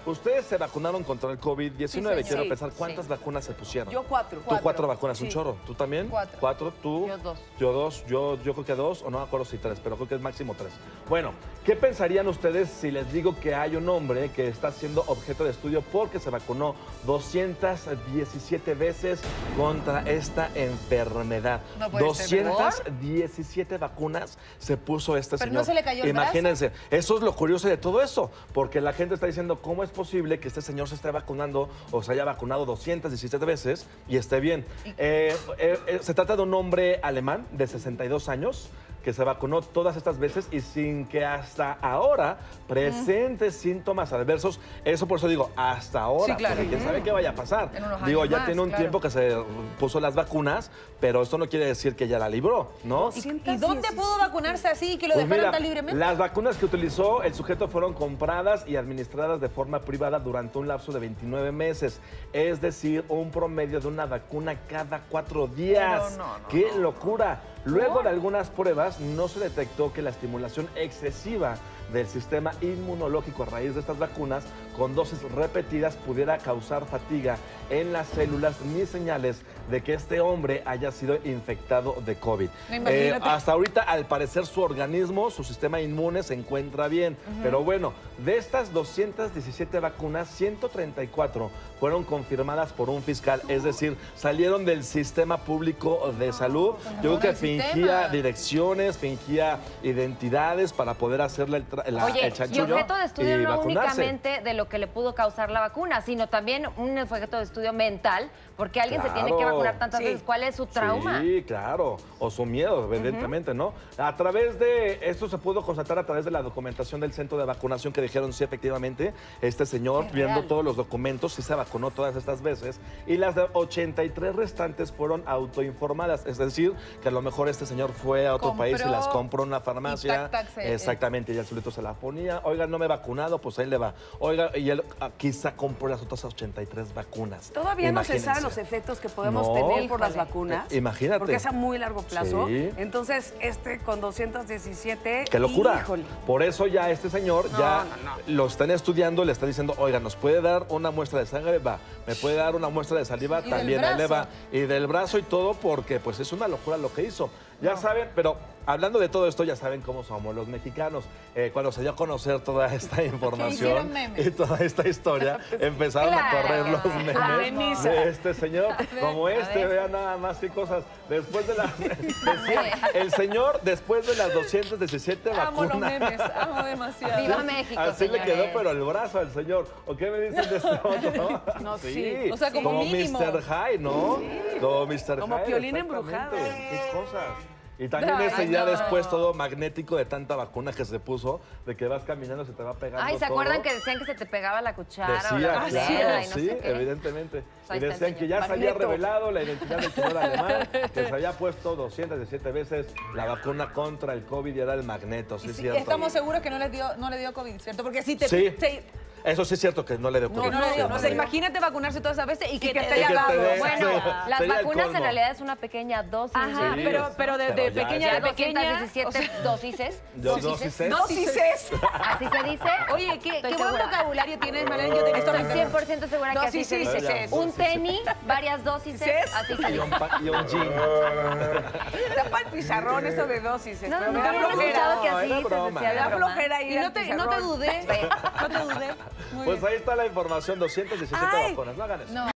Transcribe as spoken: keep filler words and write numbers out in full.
ustedes se vacunaron contra el COVID diecinueve. Sí, Quiero sí, pensar cuántas sí. vacunas se pusieron. Yo cuatro. Tú cuatro, cuatro vacunas, sí. un chorro. ¿Tú también? Cuatro. Cuatro, tú. Yo dos. Yo dos, yo, yo creo que dos, o no me acuerdo si tres, pero creo que es máximo tres. Bueno, ¿qué pensarían ustedes si les digo que hay un hombre que está siendo objeto de estudio porque se vacunó doscientas diecisiete veces contra esta enfermedad? No puede ser, doscientas diecisiete vacunas se puso este Pero señor. no se le cayó el Imagínense, eso es lo curioso de todo eso, porque la gente está diciendo, ¿cómo es posible que este señor se esté vacunando o se haya vacunado doscientas diecisiete veces y esté bien? Eh, eh, eh, se trata de un hombre alemán de sesenta y dos años que se vacunó todas estas veces y sin que hasta ahora presente mm. síntomas adversos. Eso por eso digo, hasta ahora, sí, claro. porque quién sabe qué vaya a pasar. En unos Digo, años ya más, tiene un claro. tiempo que se puso las vacunas, pero esto no quiere decir que ya la libró, ¿no? ¿Y dónde pudo vacunarse así que lo Pues dejaron mira, tan libremente? las vacunas que utilizó el sujeto fueron compradas y administradas de forma privada durante un lapso de veintinueve meses. Es decir, un promedio de una vacuna cada cuatro días. Pero no, no, ¡Qué no. locura! Luego de algunas pruebas no se detectó que la estimulación excesiva del sistema inmunológico a raíz de estas vacunas con dosis repetidas pudiera causar fatiga en las células ni señales de que este hombre haya sido infectado de COVID. Eh, hasta ahorita, al parecer, su organismo, su sistema inmune se encuentra bien. Uh-huh. Pero bueno, de estas doscientas diecisiete vacunas, ciento treinta y cuatro fueron confirmadas por un fiscal, es decir, salieron del sistema público de salud. Yo creo que fingía direcciones, fingía identidades para poder hacerle el, tra la, Oye, el chanchullo y objeto de estudio y no vacunarse. únicamente de lo que le pudo causar la vacuna, sino también un objeto de estudio mental, porque alguien Claro. se tiene que vacunar tantas Sí. veces. ¿Cuál es su trauma? Sí, claro. O su miedo, evidentemente, uh-huh. ¿no? A través de, esto se pudo constatar a través de la documentación del centro de vacunación que dijeron, sí, efectivamente, este señor, Es viendo real. todos los documentos, sí se vacunó todas estas veces. Y las de ochenta y tres restantes fueron autoinformadas. Es decir, que a lo mejor este señor fue a otro Compró país y las compró en una y farmacia. tac, tac, se- Exactamente, y el solito se la ponía. Oiga, no me he vacunado, pues ahí le va. Oiga, y él ah, quizá compró las otras ochenta y tres vacunas. Todavía no se Imagínense. saben los efectos que podemos No. tener por las Híjole. vacunas. Eh, imagínate. Porque es a muy largo plazo. Sí. Entonces, este con doscientas diecisiete... ¡Qué locura! Híjole. Por eso ya este señor No, ya no, no. lo están estudiando, le está diciendo, oiga, ¿nos puede dar una muestra de sangre? Va. ¿Me puede dar una muestra de saliva? Y del También ahí le va. brazo. Y del brazo y todo, porque pues es una locura lo que hizo. Ya saben, pero hablando de todo esto, ya saben cómo somos los mexicanos. Eh, cuando se dio a conocer toda esta información hicieron memes. y toda esta historia, empezaron Claro. a correr los memes Ah, Denisa. de este señor. Como a este, ver. vean nada más qué cosas. Después de la... decía, el señor, después de las doscientas diecisiete Amo los vacunas... memes, amo demasiado. ¡Viva México, Así le señores! quedó, pero el brazo al señor. ¿O qué me dicen de este otro? No, sí. O sea, como mínimo. mister Hyde, ¿no? Como mister Como Hyde, Piolín exactamente. embrujado. Qué cosas. Y también Ay, ese ya no. después todo magnético de tanta vacuna que se puso, de que vas caminando, se te va pegando Ay, ¿se todo. acuerdan que decían que se te pegaba la cuchara o Decía, la claro, piedra y no sí, sé qué? evidentemente. Ahí Y está el decían que señor. ya se había Magneto. revelado la identidad del señor alemán, que se había puesto doscientas diecisiete veces la vacuna contra el COVID y era el magneto, sí, Y es sí, cierto. estamos seguros que no le dio, no le dio COVID, ¿cierto? Porque si te... Sí. te- Eso sí es cierto que no le dio no, COVID. no le dio. sí, O no sea, le dio. imagínate vacunarse todas esas veces y que, que te, te haya que te dado. dé- Bueno, Sí. las Sería el vacunas colmo. en realidad es una pequeña dosis. Ajá, Sí. pero, pero de, de Pero ya pequeña, es- de pequeña... doscientas diecisiete dosices. Yo dosices. dosices. Dosices. Así se dice. Oye, qué, Estoy qué buen segura. vocabulario tienes, Marlene. Yo te Estoy estoy cien por ciento segura que así se Dosis, dice. sí, sí. Un tenis, varias dosis, ¿Ses? así se Y dice. un, pa- y un jean. Tapa el pizarrón eso de dosis. No, pero me no, da no, no he flojera. escuchado que No, así era se broma. decía Me de da broma. flojera ir Y al no te, no te pizarrón. dudé. No te dudé. Muy Pues bien. ahí está la información, doscientas diecisiete Ay. vacunas. No hagan eso. No.